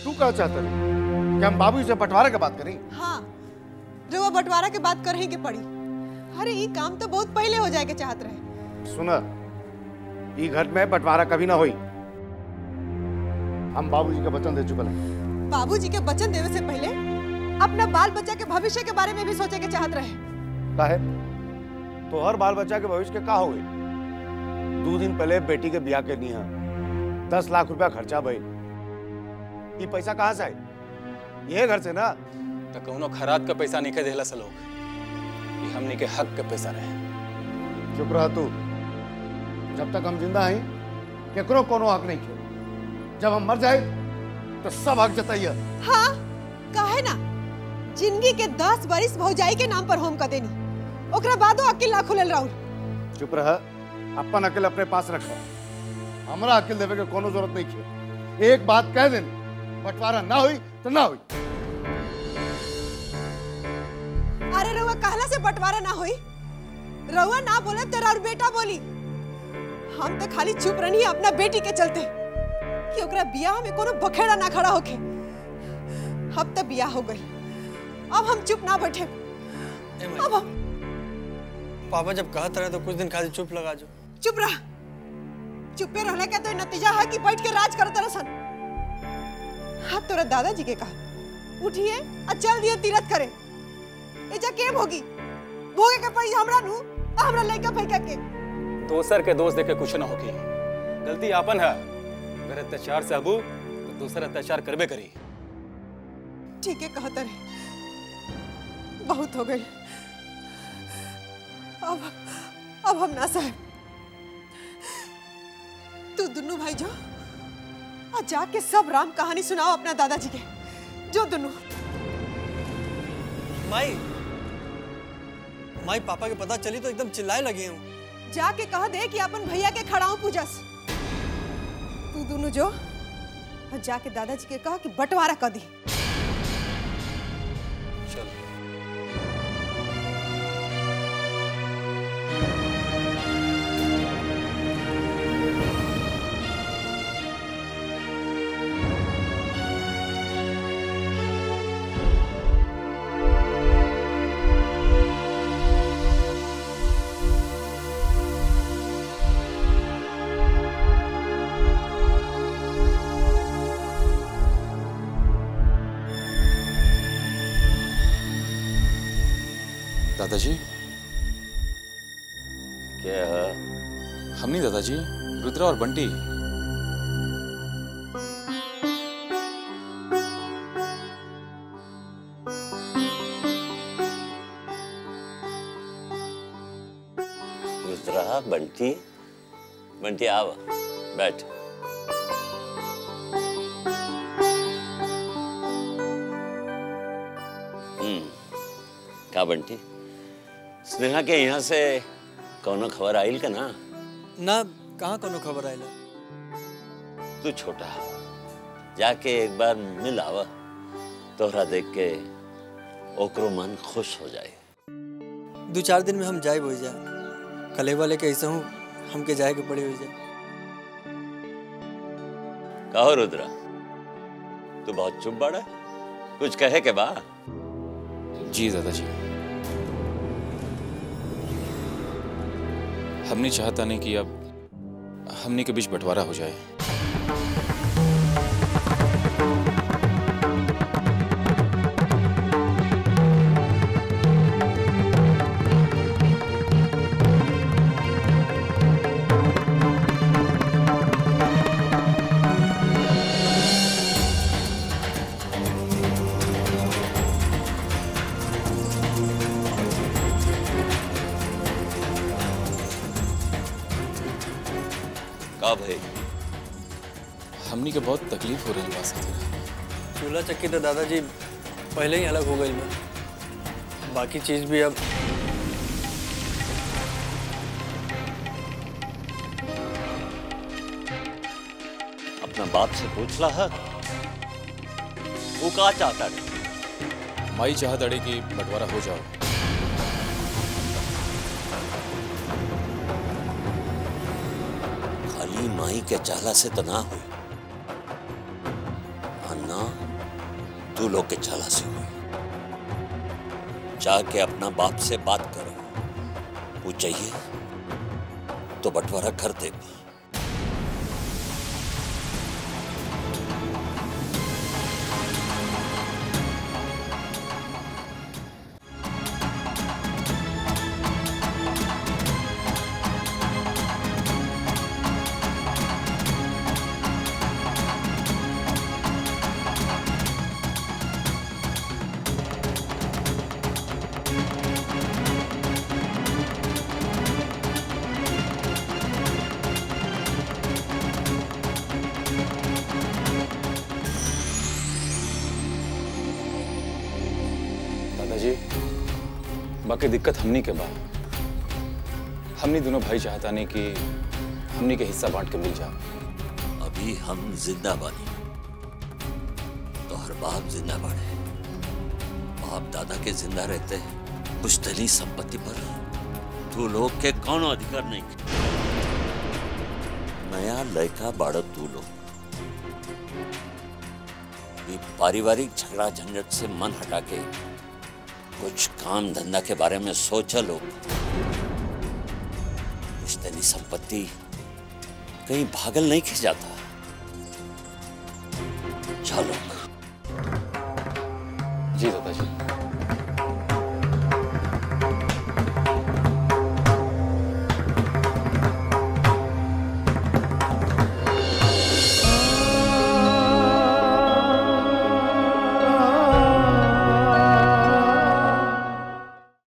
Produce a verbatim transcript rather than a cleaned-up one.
तू क्या चाहता है कि हम बाबू से बंटवारा की बात करें? हाँ, जो वो बंटवारा की बात करें के पड़ी। अरे ये काम तो बहुत पहले हो जाए के चाहत रहे। सुना, ये घर में बंटवारा कभी ना हुई। हम बाबूजी के वचन दे चुके हैं। बाबूजी के वचन देवे से पहले अपना बाल बच्चा के भविष्य के बारे में भी सोचे के चाहत रहे। काहे? तो हर बाल बच्चा के भविष्य के का हो गई? दो दिन पहले बेटी के ब्याह करनी है, दस लाख रुपया खर्चा भइल। ये पैसा कहाँ से आए? ये घर से ना। तो कौनो खराद का पैसा नहीं देला से लोग, ये हमने के हक के पैसा रहे। चुप रह तू। जब तक हम जिंदा हैं केकरो कोनो हक नहीं खे। जब हम मर जाए तो सब हक जताइए। हाँ, काहे ना? जिंदगी के दस बरिस भौजाई के नाम पर होम कर देनी, ओकरा बादो अकिल ना खुलल राहुल। चुप रह, अपन अकिल अपने पास रखो। हमरा अकिल देवे के कोनो जरूरत नहीं खे। एक बात कह देनी, बंटवारा ना हुई तो ना हुई। अरे रउआ कहला से बंटवारा ना हुई? रउआ ना बोले तो और बेटा बोली। हम तो खाली चुप रहनी अपना बेटी के चलते कि ओकरा बियाह में कोनो बखेड़ा ना खड़ा होके। अब तो बियाह हो गई, अब हम चुप ना बैठे। अब हम पापा जब कहत रहे तो कुछ दिन खाली चुप लगा जो। चुप रह। चुपे रहने का तो नतीजा है कि बैठ के राज करते रसन। हाँ, तोरा दादाजी के कहा उठिए और चल दिए तीरथ करे। एजा के भोगी भोगे के पड़ी हमरा नु, हमरा लइका फइका के। दोसर के दोस्त देखे कुछ ना होगी, गलती आपन है। अगर अत्याचार से अबू तो दूसरा अत्याचार करबे करी। ठीक है, कहता रहे बहुत हो गई। अब अब हम ना साहब, तू दुन्नू भाई जो और जाके सब राम कहानी सुनाओ अपना दादाजी के। जो दुन्नू माई माई पापा के पता चली तो एकदम चिल्लाए लगे हूँ। जाके कह दे कि अपन भैया के खड़ाऊ पूजस। तू दोनों जो और जाके दादाजी के कहा कि बंटवारा कर दी। चल। दादाजी क्या है? हम नहीं दादाजी, रुद्रा और बंटी। रुद्रा, बंटी, बंटी आओ, बैठ। हम्म, क्या बंटी, स्नेहा के यहाँ से कौनो खबर आइल का ना? ना, कहाँ कोनो खबर आइल? तू छोटा जाके एक बार मिल आवा, तोहरा देख के ओकरो मन खुश हो जाए। दो चार दिन में हम जाए हो जाए, कलेवा लेके ऐसा हूँ हमके जाए के पड़े हो जाए। कहो रुद्रा, तू बहुत चुप बड़ा, कुछ कहे के बा? जी दादाजी, हमने चाहता नहीं कि अब हमने के बीच बंटवारा हो जाए। का भाई? हमनी के बहुत तकलीफ हो रही बात है। चूल्हा चक्की तो दादाजी पहले ही अलग हो गई में, बाकी चीज भी अब अपना बाप से पूछ ला है, वो का चाहता है? माई चाहत अड़े कि बंटवारा हो जाओ। खाली माई के चाला से तो ना हुई, अन्ना तू लोग के चला से हुई। जाके अपना बाप से बात करो, वो चाहिए तो बंटवारा कर दे। दादाजी, बाकी दिक्कत हमनी के बाद हमनी दोनों भाई चाहता नहीं कि हमनी के हिस्सा बांट के मिल जाए। अभी हम जिंदा बानी तो हर बाप जिंदा बाड़े। बाप दादा के जिंदा रहते पुश्तैनी संपत्ति पर तू लोग के कौन अधिकार नहीं। नया लड़का बाड़ो तू लोग, पारिवारिक झगड़ा झंझट से मन हटा के कुछ काम धंधा के बारे में सोचा लो। पुश्तैनी संपत्ति कहीं भागल नहीं खिंच जाता। चलो जी दादाजी।